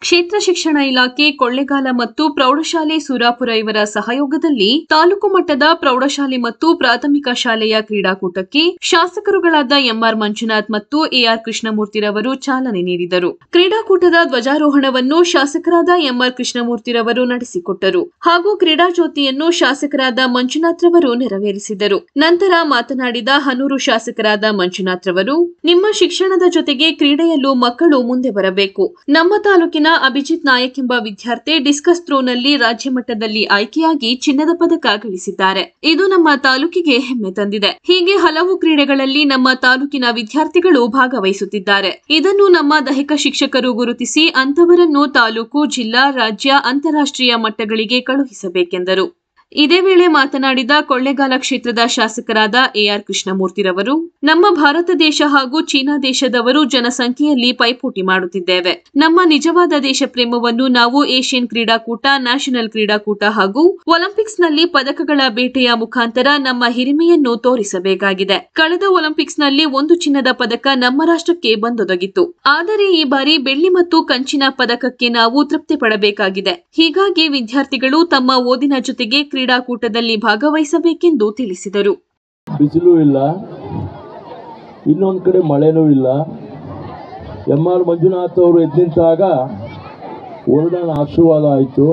ಕ್ಷೇತ್ರ ಶಿಕ್ಷಣ ಇಲಾಖೆ ಕೊಳ್ಳೇಗಾಲ ಮತ್ತು ಪ್ರೌಢಶಾಲೆ ಸುರಾಪುರ ಇವರ ಸಹಯೋಗದಲ್ಲಿ ತಾಲೂಕು ಮಟ್ಟದ ಪ್ರೌಢಶಾಲೆ ಮತ್ತು ಪ್ರಾಥಮಿಕ ಶಾಲೆಯ ಕ್ರೀಡಾಕೂಟಕ್ಕೆ ಶಾಸಕರುಗಳಾದ ಎಂಆರ್ ಮಂಜುನಾಥ್ ಮತ್ತು ಎಆರ್ ಕೃಷ್ಣಮೂರ್ತಿರವರು ಚಾಲನೆ ನೀಡಿದರು. ಕ್ರೀಡಾಕೂಟದ ಧ್ವಜಾರೋಹಣವನ್ನು ಶಾಸಕರಾದ ಎಂಆರ್ ಕೃಷ್ಣಮೂರ್ತಿರವರು ನಡೆಸಿಕೊಟ್ಟರು ಹಾಗೂ ಕ್ರೀಡಾ ಜ್ಯೋತಿಯನ್ನು ಶಾಸಕರಾದ ಮಂಜುನಾಥ್ ರವರು ನೆರವೇರಿಸಿದರು. ನಂತರ ಮಾತನಾಡಿದ ಹನೂರು ಶಾಸಕರಾದ ಮಂಜುನಾಥ್ ರವರು, ನಿಮ್ಮ ಶಿಕ್ಷಣದ ಜೊತೆಗೆ ಕ್ರೀಡೆಯಲ್ಲೂ ಮಕ್ಕಳು ಮುಂದೆ ಬರಬೇಕು. ನಮ್ಮ ತಾಲೂಕಿನ ಅಭಿಜಿತ್ ನಾಯಕ್ ಎಂಬ ವಿದ್ಯಾರ್ಥಿ ಡಿಸ್ಕಸ್ ಥ್ರೋನಲ್ಲಿ ರಾಜ್ಯ ಮಟ್ಟದಲ್ಲಿ ಆಯ್ಕೆಯಾಗಿ ಚಿನ್ನದ ಪದಕ ಗಳಿಸಿದ್ದಾರೆ. ಇದು ನಮ್ಮ ತಾಲೂಕಿಗೆ ಹೆಮ್ಮೆ ತಂದಿದೆ. ಹೀಗೆ ಹಲವು ಕ್ರೀಡೆಗಳಲ್ಲಿ ನಮ್ಮ ತಾಲೂಕಿನ ವಿದ್ಯಾರ್ಥಿಗಳು ಭಾಗವಹಿಸುತ್ತಿದ್ದಾರೆ. ಇದನ್ನು ನಮ್ಮ ದೈಹಿಕ ಶಿಕ್ಷಕರು ಗುರುತಿಸಿ ಅಂತವರನ್ನು ತಾಲೂಕು, ಜಿಲ್ಲಾ, ರಾಜ್ಯ, ಅಂತಾರಾಷ್ಟ್ರೀಯ ಮಟ್ಟಗಳಿಗೆ ಕಳುಹಿಸಬೇಕೆಂದರು. ಇದೇ ವೇಳೆ ಮಾತನಾಡಿದ ಕೊಳ್ಳೇಗಾಲ ಕ್ಷೇತ್ರದ ಶಾಸಕರಾದ ಎಆರ್ ಕೃಷ್ಣಮೂರ್ತಿರವರು, ನಮ್ಮ ಭಾರತ ದೇಶ ಹಾಗೂ ಚೀನಾ ದೇಶದವರು ಜನಸಂಖ್ಯೆಯಲ್ಲಿ ಪೈಪೋಟಿ ಮಾಡುತ್ತಿದ್ದೇವೆ. ನಮ್ಮ ನಿಜವಾದ ದೇಶ ಪ್ರೇಮವನ್ನು ನಾವು ಏಷ್ಯನ್ ಕ್ರೀಡಾಕೂಟ, ನ್ಯಾಷನಲ್ ಕ್ರೀಡಾಕೂಟ ಹಾಗೂ ಒಲಿಂಪಿಕ್ಸ್ನಲ್ಲಿ ಪದಕಗಳ ಬೇಟೆಯ ಮುಖಾಂತರ ನಮ್ಮ ಹಿರಿಮೆಯನ್ನು ತೋರಿಸಬೇಕಾಗಿದೆ. ಕಳೆದ ಒಲಿಂಪಿಕ್ಸ್ನಲ್ಲಿ 1 ಚಿನ್ನದ ಪದಕ ನಮ್ಮ ರಾಷ್ಟ್ರಕ್ಕೆ ಬಂದೊದಗಿತ್ತು. ಆದರೆ ಈ ಬಾರಿ ಬೆಳ್ಳಿ ಮತ್ತು ಕಂಚಿನ ಪದಕಕ್ಕೆ ನಾವು ತೃಪ್ತಿ ಪಡಬೇಕಾಗಿದೆ. ಹೀಗಾಗಿ ವಿದ್ಯಾರ್ಥಿಗಳು ತಮ್ಮ ಓದಿನ ಜೊತೆಗೆ ಕ್ರೀಡಾಕೂಟದಲ್ಲಿ ಭಾಗವಹಿಸಬೇಕೆಂದು ತಿಳಿಸಿದರು. ಬಿಸಿಲು ಇಲ್ಲ, ಇನ್ನೊಂದು ಕಡೆ ಮಳೆನೂ ಇಲ್ಲ. ಎಂಆರ್ ಮಂಜುನಾಥ್ ಅವರು ಎದ್ದಿಂತಾಗ ವರ್ಣನ ಆಶೀರ್ವಾದ ಆಯಿತು.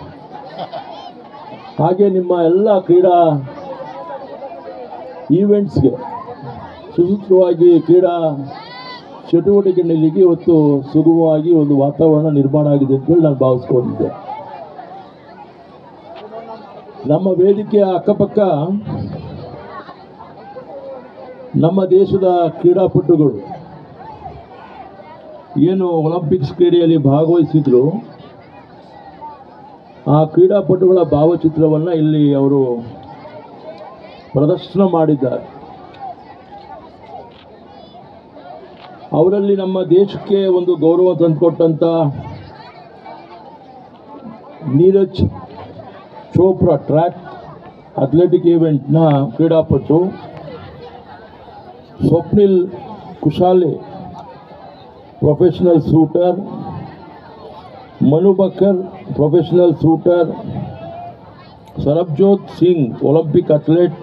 ಹಾಗೆ ನಿಮ್ಮ ಎಲ್ಲ ಕ್ರೀಡಾ ಈವೆಂಟ್ಸ್ಗೆ ಸುಸೂತ್ರವಾಗಿ ಕ್ರೀಡಾ ಚಟುವಟಿಕೆಗಳಿಗೆ ಇವತ್ತು ಸುಗಮವಾಗಿ ಒಂದು ವಾತಾವರಣ ನಿರ್ಮಾಣ ಆಗಿದೆ ಅಂತೇಳಿ ನಾನು ಭಾವಿಸ್ಕೊಂಡಿದ್ದೆ. ನಮ್ಮ ವೇದಿಕೆಯ ಅಕ್ಕಪಕ್ಕ ನಮ್ಮ ದೇಶದ ಕ್ರೀಡಾಪಟುಗಳು ಏನು ಒಲಿಂಪಿಕ್ಸ್ ಕ್ರೀಡೆಯಲ್ಲಿ ಭಾಗವಹಿಸಿದ್ರು, ಆ ಕ್ರೀಡಾಪಟುಗಳ ಭಾವಚಿತ್ರವನ್ನು ಇಲ್ಲಿ ಅವರು ಪ್ರದರ್ಶನ ಮಾಡಿದ್ದಾರೆ. ಅವರಲ್ಲಿ ನಮ್ಮ ದೇಶಕ್ಕೆ ಒಂದು ಗೌರವ ತಂದುಕೊಟ್ಟಂಥ ನೀರಜ್ ಚೋಪ್ರಾ ಟ್ರ್ಯಾಕ್ ಅಥ್ಲೆಟಿಕ್ ಈವೆಂಟ್ನ ಕ್ರೀಡಾಪಟು, Swapnil Kusale professional shooter, Manu Bhaker professional shooter, Sarabjot Singh Olympic athlete,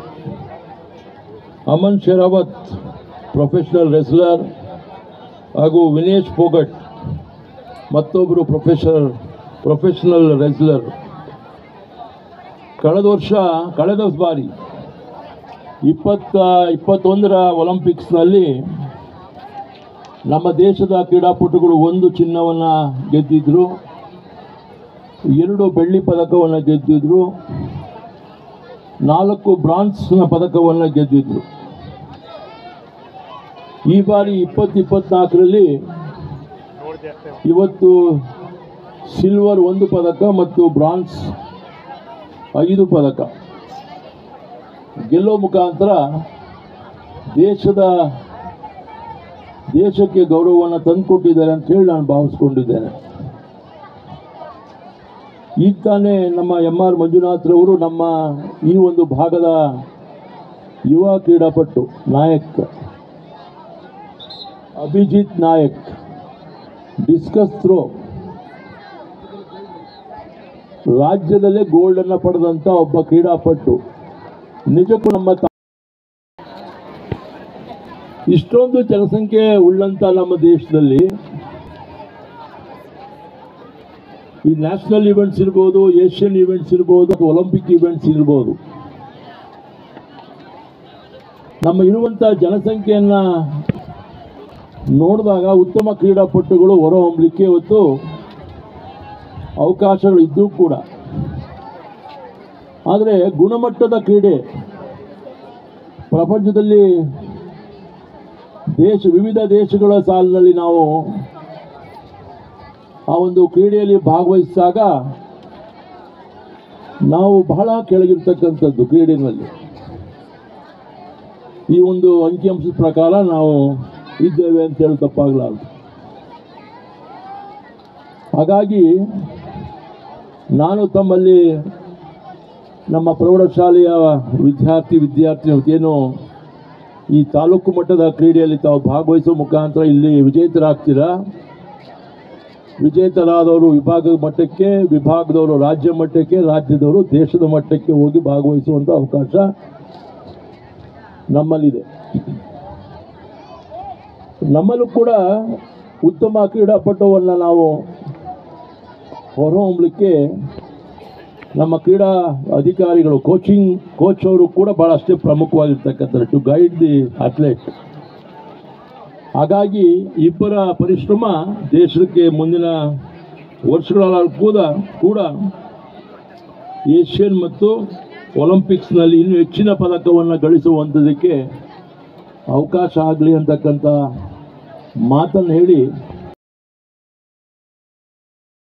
Aman Sehrawat professional wrestler ಹಾಗೂ ವಿನೇಶ್ ಫೋಗಟ್ ಮತ್ತೊಬ್ಬರು ಪ್ರೊಫೆಷನಲ್ ರೆಸ್ಲರ್. ಕಳೆದ ಬಾರಿ 2021ರ ಒಲಿಂಪಿಕ್ಸ್ನಲ್ಲಿ ನಮ್ಮ ದೇಶದ ಕ್ರೀಡಾಪಟುಗಳು 1 ಚಿನ್ನವನ್ನು ಗೆದ್ದಿದ್ರು, 2 ಬೆಳ್ಳಿ ಪದಕವನ್ನು ಗೆದ್ದಿದ್ರು, 4 ಬ್ರಾನ್ಸ್ನ ಪದಕವನ್ನು ಗೆದ್ದಿದ್ರು. ಈ ಬಾರಿ 2024ರಲ್ಲಿ ಇವತ್ತು ಸಿಲ್ವರ್ 1 ಪದಕ ಮತ್ತು ಬ್ರಾನ್ಸ್ 5 ಪದಕ ಗೆಲ್ಲೋ ಮುಖಾಂತರ ದೇಶಕ್ಕೆ ಗೌರವವನ್ನು ತಂದುಕೊಟ್ಟಿದ್ದಾರೆ ಅಂತ ಹೇಳಿ ನಾನು ಭಾವಿಸ್ಕೊಂಡಿದ್ದೇನೆ. ಈಗ ತಾನೇ ನಮ್ಮ ಎಂಆರ್ ಮಂಜುನಾಥ್ರವರು ನಮ್ಮ ಈ ಒಂದು ಭಾಗದ ಯುವ ಕ್ರೀಡಾಪಟು ನಾಯಕ್ ಅಭಿಜಿತ್ ನಾಯಕ್ ಡಿಸ್ಕಸ್ ಥ್ರೋ ರಾಜ್ಯದಲ್ಲೇ ಗೋಲ್ಡನ್ನು ಪಡೆದಂಥ ಒಬ್ಬ ಕ್ರೀಡಾಪಟು. ನಿಜಕ್ಕೂ ನಮ್ಮ ಇಷ್ಟೊಂದು ಜನಸಂಖ್ಯೆ ಉಳ್ಳಂಥ ನಮ್ಮ ದೇಶದಲ್ಲಿ ಈ ನ್ಯಾಷನಲ್ ಈವೆಂಟ್ಸ್ ಇರ್ಬೋದು, ಏಷ್ಯನ್ ಈವೆಂಟ್ಸ್ ಇರ್ಬೋದು, ಅಥವಾ ಒಲಿಂಪಿಕ್ ಈವೆಂಟ್ಸ್ ಇರ್ಬೋದು, ನಮ್ಮ ಇರುವಂಥ ಜನಸಂಖ್ಯೆಯನ್ನು ನೋಡಿದಾಗ ಉತ್ತಮ ಕ್ರೀಡಾಪಟುಗಳು ಹೊರಹೊಮ್ಮಲಿಕ್ಕೆ ಇವತ್ತು ಅವಕಾಶಗಳು ಇದ್ದೂ ಕೂಡ, ಆದರೆ ಗುಣಮಟ್ಟದ ಕ್ರೀಡೆ ಪ್ರಪಂಚದಲ್ಲಿ ವಿವಿಧ ದೇಶಗಳ ಸಾಲಿನಲ್ಲಿ ನಾವು ಆ ಒಂದು ಕ್ರೀಡೆಯಲ್ಲಿ ಭಾಗವಹಿಸಿದಾಗ ನಾವು ಬಹಳ ಕೆಳಗಿರ್ತಕ್ಕಂಥದ್ದು ಕ್ರೀಡೆಯಲ್ಲಿ. ಈ ಒಂದು ಅಂಕಿಅಂಶದ ಪ್ರಕಾರ ನಾವು ಇದ್ದೇವೆ ಅಂತ ಹೇಳಿ ತಪ್ಪಾಗಲಾರದು. ಹಾಗಾಗಿ ನಾನು ತಮ್ಮಲ್ಲಿ ನಮ್ಮ ಪ್ರೌಢಶಾಲೆಯ ವಿದ್ಯಾರ್ಥಿ ಏನು ಈ ತಾಲೂಕು ಮಟ್ಟದ ಕ್ರೀಡೆಯಲ್ಲಿ ತಾವು ಭಾಗವಹಿಸುವ ಮುಖಾಂತರ ಇಲ್ಲಿ ವಿಜೇತರಾಗ್ತೀರಾ, ವಿಜೇತರಾದವರು ವಿಭಾಗದ ಮಟ್ಟಕ್ಕೆ, ವಿಭಾಗದವರು ರಾಜ್ಯ ಮಟ್ಟಕ್ಕೆ, ರಾಜ್ಯದವರು ದೇಶದ ಮಟ್ಟಕ್ಕೆ ಹೋಗಿ ಭಾಗವಹಿಸುವಂಥ ಅವಕಾಶ ನಮ್ಮಲ್ಲಿದೆ. ನಮ್ಮಲ್ಲೂ ಕೂಡ ಉತ್ತಮ ಕ್ರೀಡಾಪಟುವನ್ನು ನಾವು ಹೊರಹೊಮ್ಮಲಿಕ್ಕೆ ನಮ್ಮ ಕ್ರೀಡಾ ಅಧಿಕಾರಿಗಳು, ಕೋಚ್ ಅವರು ಕೂಡ ಭಾಳಷ್ಟೇ ಪ್ರಮುಖವಾಗಿರ್ತಕ್ಕಂಥದ್ದು, ಟು ಗೈಡ್ ದಿ ಅಥ್ಲೆಟ್. ಹಾಗಾಗಿ ಇಬ್ಬರ ಪರಿಶ್ರಮ ದೇಶಕ್ಕೆ ಮುಂದಿನ ವರ್ಷಗಳಲ್ಲಿ ಕೂಡ ಏಷ್ಯನ್ ಮತ್ತು ಒಲಿಂಪಿಕ್ಸ್ನಲ್ಲಿ ಇನ್ನೂ ಹೆಚ್ಚಿನ ಪದಕವನ್ನು ಗಳಿಸುವಂಥದ್ದಕ್ಕೆ ಅವಕಾಶ ಆಗಲಿ ಅಂತಕ್ಕಂಥ ಮಾತನ್ನು ಹೇಳಿ